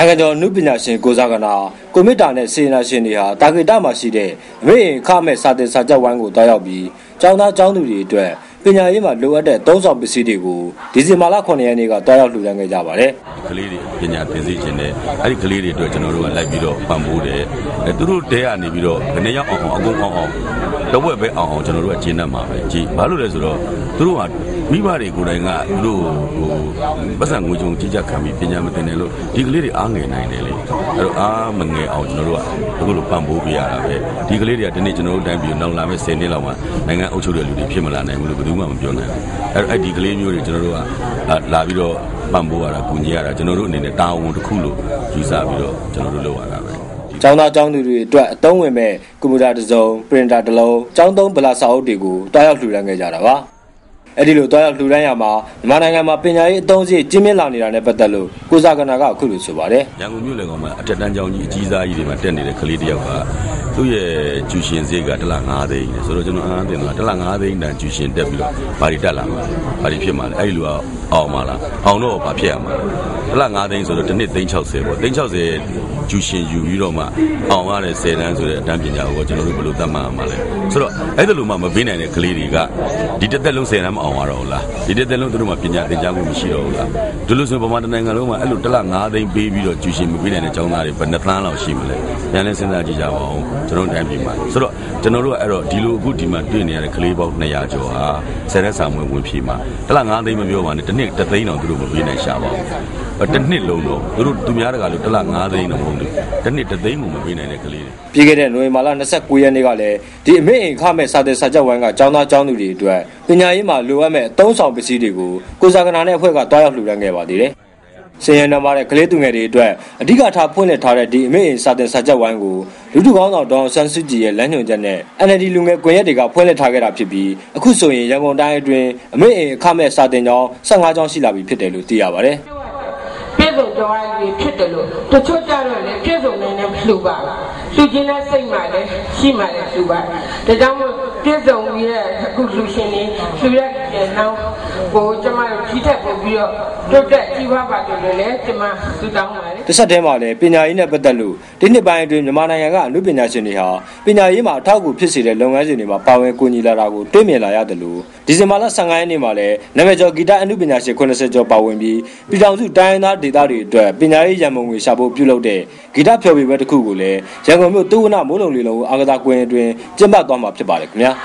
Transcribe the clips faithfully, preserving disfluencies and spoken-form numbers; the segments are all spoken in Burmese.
နိုင်ငံတော်နုပညာရှင်ကိုစားကနာကွန်ပျူတာနဲ့စေနာရှင်တွေဟာတာဂီတာမှာရှိတဲ့အမေခမဲ့စာတင်စာချုပ်ဝိုင်းကိုတောက်ရောက်ပြီးကျောင်းသားကျောင်းသူတွေအတွက်ပညာရေးမှာလိုအပ်တဲ့သုံးဆောင်ပစ္စည်းတွေကိုဒီဇင်ဘာလခုနှစ်ရက်နေ့ကတောက်ရောက်လှူဒါန်းခဲ့ကြပါတယ်။ကလေးတွေပညာသင်စေခြင်းနဲ့အဲ့ဒီကလေးတွေအတွက်ကျွန်တော်တို့ကလိုက်ပြီးတော့ပံ့ပိုးတယ်။အဲသူတို့တဲကနေပြီးတော့ဘယ်နှစ်ယောက်အောင်အောင်အကုန်အောင်အောင်တော့ဝက်ပဲအောင်အောင်ကျွန်တော်တို့ကကျင်းတတ်မှာပဲကြည်။ဘာလို့လဲဆိုတော့သူတို့ကမိဘတွေကိုယ်တိုင်ကသူတို့ဟိုပတ်စံငွေကြုံကြီးကြခံပြီးပညာမသင်တယ်လို့ဒီကလေးတွေအားငယ်နိုင်တယ်လေ။အဲ့တော့အားမငယ်အောင်ကျွန်တော်တို့ကအခုလိုပံ့ပိုးပေးရတာပဲ။ဒီကလေးတွေကဒီနေ့ကျွန်တော်တို့တိုင်းပြည်နောက်လာမယ့်ဆယ်နှစ်လောက်မှာနိုင်ငံအုပ်ချုပ်တဲ့လူတွေဖြစ်မလာနိုင်ဘူးလို့ဘယ်သူမှမပြောနိုင်ဘူး။အဲ့တော့အဲ့ဒီကလေးမျိုးတွေကျွန်တော်တို့ကလာပြီးတော့ပံ့ပိုးရတာကူညီရတာကျွန်တော်တို့အနေနဲ့တာဝန်တစ်ခုလို့ယူဆပြီးတော့ကျွန်တော်တို့လုပ်ရတာပဲကျောင်းသားကျောင်းသူတွေအတွက်အသုံးဝင်မဲ့ကွန်ပျူတာတစ်စုံပရင်တာတစ်လုံးကျောင်းသုံးဗလာစာအုပ်တွေကိုတွားရောက်လှူဒါန်းခဲ့ကြတာပါအဲ့ဒီလိုတွားရောက်လှူဒါန်းရမှာမြန်မာနိုင်ငံမှာပညာရေးအသုံးစရိတ်ကျင်းပလာနေတာနဲ့ပတ်သက်လို့ကိုစားကနာကအခုလိုဆိုပါတယ်ရန်ကုန်မြို့လေကောင်မှာအထက်တန်းကျောင်းကြီးအကြီးစားကြီးတွေမှာတက်နေတဲ့ကလေးတစ်ယောက်ကသူ့ရဲ့ကျူရှင်စရိတ်ကတစ်လ၅သိန်းဆိုတော့ကျွန်တော်အားအသင်းကတစ်လ၅သိန်းတန်ကျူရှင်တက်ပြီးတော့ဘာတွေတက်လာမှာဘာတွေဖြစ်မှာလဲအဲ့ဒီလိုအောင်မှာလားအောင်တော့ဘာဖြစ်ရမှာတစ်လ၅သိန်းဆိုတော့တစ်နှစ်သိန်း၆၀ပေါ့သိန်း၆၀ကျူရှင်ယူပြီးတော့မှအောင်ရတဲ့ဆယ်တန်းဆိုတဲ့အတန်းပညာကိုကျွန်တော်တို့ဘယ်လိုသတ်မှတ်မှာလဲဆိုတော့အဲ့ဒါလိုမှမပေးနိုင်တဲ့ကလေးတွေကဒီတစ်သက်လုံးဆယ်တန်းမအောင်ရတော့ဘူးလားဒီတစ်သက်လုံးသူတို့မှပညာသင်ကြားမှုမရှိတော့ဘူးလားဒီလိုဆိုဗမာနိုင်ငံလုံးမှာအဲ့လိုတစ်လ၅သိန်းပေးပြီးတော့ကျူရှင်မပေးနိုင်တဲ့ကျောင်းသားတွေဘယ်နှစ်သန်းလောက်ရှိမလဲပြန်လဲစဉ်းစားကြည့်ကြပါဦးကျွန်တော်တိုင်းပြည်မှာဆိုတော့ကျွန်တော်တို့ကအဲ့တော့ဒီလိုအခုဒီမှာတွေ့နေရတဲ့ကလေးပေါင်းနှစ်ရာကျော်ဟာဆယ်ရက်စာမွေးဝင်ဖြေမှာတစ်လ၅သိန်းမပြောပါနဲ့တစ်နှစ်တစ်သိန်းတော့သူတို့မပေးနိုင်ရှာပါဘူးတစ်နှစ်လုံးတော့သူတို့သူများတကာလို့တစ်လ၅သိန်းတော့မဟုတ်ဘူးတစ်နှစ်တစ်သိန်းကိုမပေးနိုင်တဲ့ကလေးတွေပြီးခဲ့တဲ့နိုဝင်ဘာလ၂၉ရက်နေ့ကလည်းဒီအမေအိမ်ခမဲ့စာတင်စာချုပ်ဝိုင်းကကျောင်းသားကျောင်းသူတွေအတွက်ပညာရေးမှာလိုအပ်မဲ့အသုံးဆောင်ပစ္စည်းတွေကိုကိုစားကနာနဲ့အဖွဲ့ကတွားရောက်လှူဒါန်းခဲ့ပါသေးတယ်စင်ရနံပါတဲ့ကလေးသူငယ်တွေအတွက်အဓိကထားဖွင့်လှစ်ထားတဲ့ဒီအမေအိမ်စာတင်စာချုပ်ဝိုင်းကိုလူထုကောင်းဆောင်ဒေါအောင်ဆန်းစုကြည်ရဲ့လမ်းညွှန်ချက်နဲ့ အန် အယ်လ် ဒီ လူငယ်ကွန်ရက်တွေကဖွင့်လှစ်ထားခဲ့တာဖြစ်ပြီးအခုဆိုရင်ရန်ကုန်တိုင်းအတွင်းအမေအိမ်အခမဲ့စာတင်ကျောင်း၁၅ကျောင်းရှိလာပြီဖြစ်တယ်လို့သိရပါတယ်ပြည့်စုံကြွားရည်ဖြစ်တယ်လို့တချို့ကြတော့လည်းပြည့်စုံနေနေလှူပါလှူခြင်းနဲ့စိတ်မှလည်းရှိမှလည်းလှူပါဒါကြောင့်မို့ပြည့်စုံပြီးတဲ့အခုလှူရှင်တွေလှူရတဲ့နောက်ကိုကျမတို့ကြီးထက်ပို့ပြီးတော့တိုးတက်ကြီးပွားပါတယ်လို့လည်းကျမဆုတောင်းပါတယ်တစ်ဆက်တည်းမှာလည်းပညာရေးနဲ့ပတ်သက်လို့ဒီနှစ်ပိုင်းအတွင်းမြန်မာနိုင်ငံကအမှုပညာရှင်တွေဟာပညာရေးမှာအထောက်အကူဖြစ်စေတဲ့လုပ်ငန်းစဉ်တွေမှာပါဝင်ကူညီလာတာကိုတွေ့မြင်လာရတယ်လို့ဒီဇင်ဘာလ၁၅ရက်နေ့မှာလည်းနာမည်ကျော်ဂီတအမှုပညာရှင်၉၀ကျော်ပါဝင်ပြီးပြည်ထောင်စုတိုင်းသားဒေသတွေအတွက်ပညာရေးရန်ပုံငွေရှာဖို့ပြုလုပ်တဲ့ဂီတဖျော်ဖြေပွဲတစ်ခုကိုလည်းရန်ကုန်မြို့သုဝနမိုးလုံလေးလုံးအားကစားကွင်းအတွင်းကျင်းပသွားမှာဖြစ်ပါတယ်ခင်ဗျာ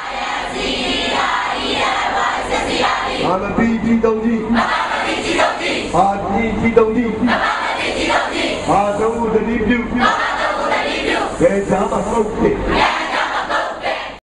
အာမပီတီတုံကြီးအာတီတီတုံကြီးအာသုံးတတိပြုဘယ်သာမဟုတ်ဖြစ်